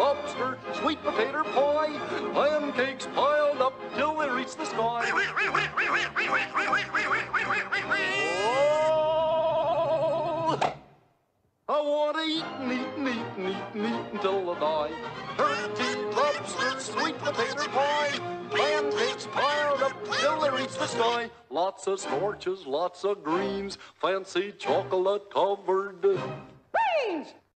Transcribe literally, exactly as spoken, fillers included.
lobster, sweet potato pie, pancakes piled up till they reach the sky. Oh, I want to eat and eat and eat and eat and eat until I die. Turkey, lobster, sweet potato pie, pancakes piled up till they reach the sky. Lots of starches, lots of greens, fancy chocolate covered Beans!